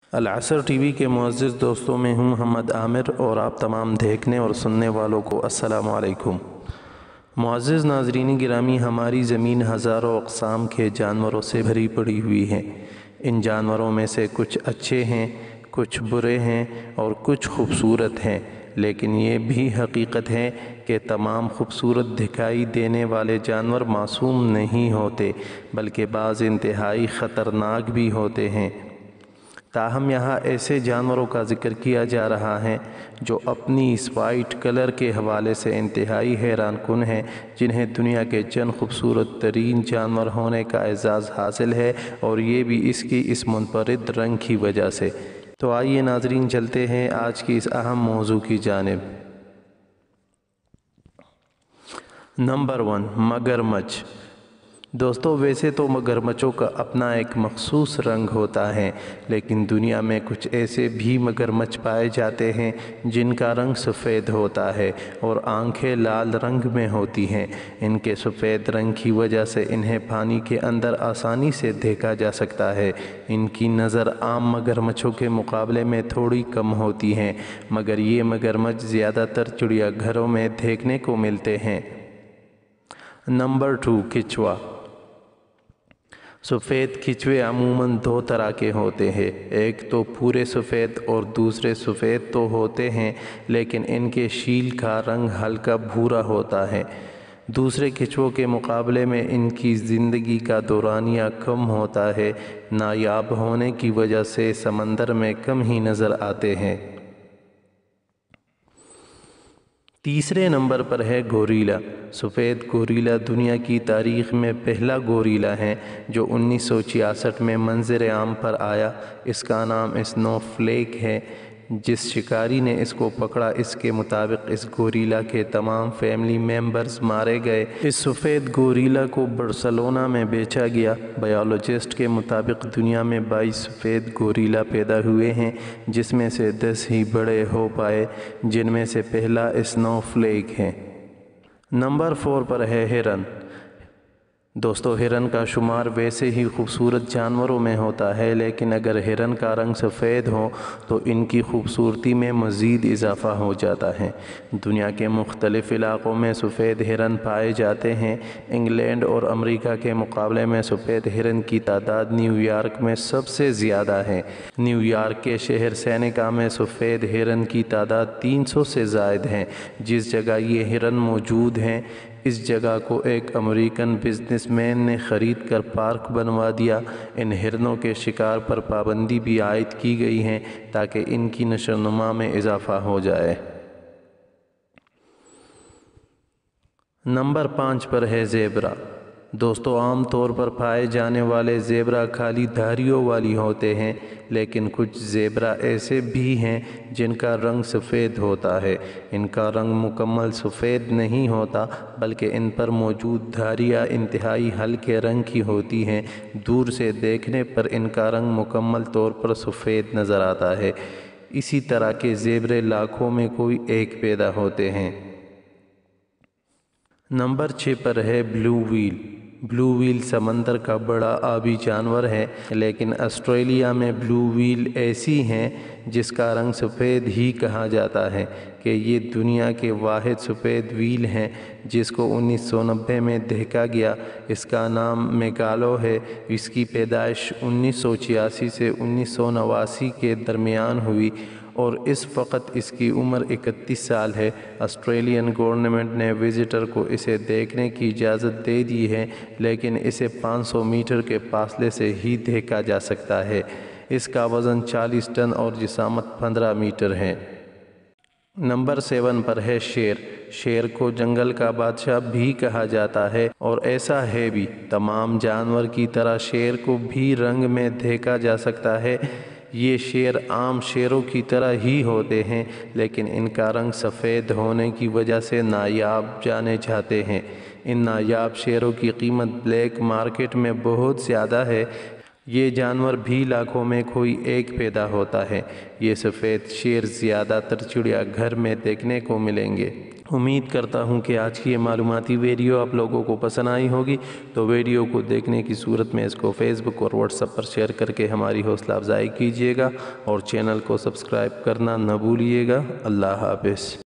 العصر T V کے معزز دوستوں میں ہوں محمد عامر اور آپ تمام دیکھنے اور سننے والوں کو السلام علیکم۔ معزز ناظرین گرامی، ہماری زمین ہزاروں اقسام کے جانوروں سے بھری پڑی ہوئی ہے۔ ان جانوروں میں سے کچھ اچھے ہیں، کچھ برے ہیں اور کچھ خوبصورت ہیں، لیکن یہ بھی حقیقت ہے کہ تمام خوبصورت دکھائی دینے والے جانور معصوم نہیں ہوتے، بلکہ بعض انتہائی خطرناک بھی ہوتے ہیں۔ تاہم یہاں ایسے جانوروں کا ذکر کیا جا رہا ہے جو اپنی اس وائٹ کلر کے حوالے سے انتہائی حیران کن ہیں، جنہیں دنیا کے چند خوبصورت ترین جانور ہونے کا اعزاز حاصل ہے، اور یہ بھی اس منفرد رنگ کی وجہ سے۔ تو آئیے ناظرین، چلتے ہیں آج کی اس اہم موضوع کی جانب۔ نمبر 1، مگرمچھ۔ دوستو، ویسے تو مگرمچھوں کا اپنا ایک مخصوص رنگ ہوتا ہے، لیکن دنیا میں کچھ ایسے بھی مگرمچھ پائے جاتے ہیں جن کا رنگ سفید ہوتا ہے اور آنکھیں لال رنگ میں ہوتی ہیں۔ ان کے سفید رنگ کی وجہ سے انہیں پانی کے اندر آسانی سے دیکھا جا سکتا ہے۔ ان کی نظر عام مگرمچھوں کے مقابلے میں تھوڑی کم ہوتی ہے، مگر یہ مگرمچھ زیادہ تر چڑیا گھروں میں دیکھنے کو ملتے ہیں۔ نمبر 2، کچھوا۔ سفید کچھوے عموماً دو طرح کے ہوتے ہیں، ایک تو پورے سفید اور دوسرے سفید تو ہوتے ہیں لیکن ان کے شیل کا رنگ ہلکا بھورا ہوتا ہے۔ دوسرے کچھووں کے مقابلے میں ان کی زندگی کا دورانیہ کم ہوتا ہے، نایاب ہونے کی وجہ سے سمندر میں کم ہی نظر آتے ہیں۔ تیسرے نمبر پر ہے گوریلا۔ سفید گوریلا دنیا کی تاریخ میں پہلا گوریلا ہے جو 1966 میں منظر عام پر آیا۔ اس کا نام اسنو فلیک ہے۔ جس شکاری نے اس کو پکڑا، اس کے مطابق اس گوریلا کے تمام فیملی میمبرز مارے گئے۔ اس سفید گوریلا کو برسلونا میں بیچا گیا۔ بایولوجسٹ کے مطابق دنیا میں 22 سفید گوریلا پیدا ہوئے ہیں، جس میں سے 10 ہی بڑے ہو پائے، جن میں سے پہلا اسنو فلیک ہے۔ نمبر 4 پر ہے ہرن۔ دوستو، ہرن کا شمار ویسے ہی خوبصورت جانوروں میں ہوتا ہے، لیکن اگر ہرن کا رنگ سفید ہو تو ان کی خوبصورتی میں مزید اضافہ ہو جاتا ہے۔ دنیا کے مختلف علاقوں میں سفید ہرن پائے جاتے ہیں۔ انگلینڈ اور امریکہ کے مقابلے میں سفید ہرن کی تعداد نیو یارک میں سب سے زیادہ ہے۔ نیو یارک کے شہر سینیکا میں سفید ہرن کی تعداد 300 سے زائد ہے۔ جس جگہ یہ ہرن موجود ہیں، اس جگہ کو ایک امریکن بزنس مین نے خرید کر پارک بنوا دیا۔ ان ہرنوں کے شکار پر پابندی بھی عائد کی گئی ہے تاکہ ان کی نشو و نما میں اضافہ ہو جائے۔ نمبر 5 پر ہے زیبرا۔ دوستو، عام طور پر پائے جانے والے زیبرا کالی دھاریوں والی ہوتے ہیں، لیکن کچھ زیبرا ایسے بھی ہیں جن کا رنگ سفید ہوتا ہے۔ ان کا رنگ مکمل سفید نہیں ہوتا، بلکہ ان پر موجود دھاریاں انتہائی ہلکے رنگ کی ہوتی ہیں۔ دور سے دیکھنے پر ان کا رنگ مکمل طور پر سفید نظر آتا ہے۔ اسی طرح کے زیبرے لاکھوں میں کوئی ایک پیدا ہوتے ہیں۔ نمبر 6 پر ہے بلو ویل۔ بلو ویل سمندر کا بڑا آبی جانور ہے، لیکن آسٹریلیا میں بلو ویل ایسی ہیں جس کا رنگ سفید ہی کہا جاتا ہے کہ یہ دنیا کے واحد سفید ویل ہیں جس کو 1990 میں دیکھا گیا۔ اس کا نام میگالو ہے۔ اس کی پیدائش 1986 سے 1989 کے درمیان ہوئی اور اس وقت اس کی عمر 31 سال ہے۔ آسٹریلین گورنمنٹ نے وزٹر کو اسے دیکھنے کی اجازت دے دی ہے، لیکن اسے 500 میٹر کے فاصلے سے ہی دیکھا جا سکتا ہے۔ اس کا وزن 40 ٹن اور جسامت 15 میٹر ہے۔ نمبر 7 پر ہے شیر۔ شیر کو جنگل کا بادشاہ بھی کہا جاتا ہے، اور ایسا ہے بھی۔ تمام جانور کی طرح شیر کو بھی رنگ میں دیکھا جا سکتا ہے۔ یہ شیر عام شیروں کی طرح ہی ہوتے ہیں، لیکن ان کا رنگ سفید ہونے کی وجہ سے نایاب جانے جاتے ہیں۔ ان نایاب شیروں کی قیمت بلیک مارکیٹ میں بہت زیادہ ہے۔ یہ جانور بھی لاکھوں میں کوئی ایک پیدا ہوتا ہے۔ یہ سفید شیر زیادہ تر چڑیا گھر میں دیکھنے کو ملیں گے۔ امید کرتا ہوں کہ آج کی یہ معلوماتی ویڈیو آپ لوگوں کو پسند آئی ہوگی، تو ویڈیو کو دیکھنے کی صورت میں اس کو فیس بک اور واٹس ایپ پر شیئر کر کے ہماری حوصلہ افزائی کیجیے گا، اور چینل کو سبسکرائب کرنا نہ بھولیے گا۔ اللہ حافظ۔